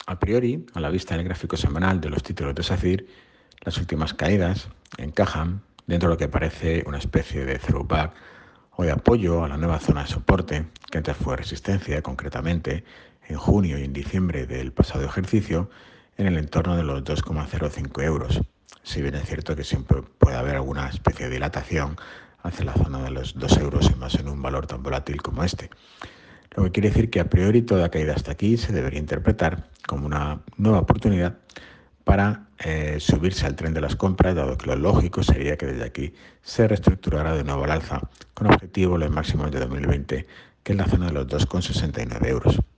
A priori, a la vista del gráfico semanal de los títulos de SACIR, las últimas caídas encajan dentro de lo que parece una especie de throwback o de apoyo a la nueva zona de soporte, que antes fue resistencia, concretamente en junio y en diciembre del pasado ejercicio, en el entorno de los 2,05 euros. Si bien es cierto que siempre puede haber alguna especie de dilatación hacia la zona de los 2 euros y más en un valor tan volátil como este. Lo que quiere decir que a priori toda caída hasta aquí se debería interpretar como una nueva oportunidad para subirse al tren de las compras, dado que lo lógico sería que desde aquí se reestructurara de nuevo al alza, con objetivo los máximos de 2020, que es la zona de los 2,69 euros.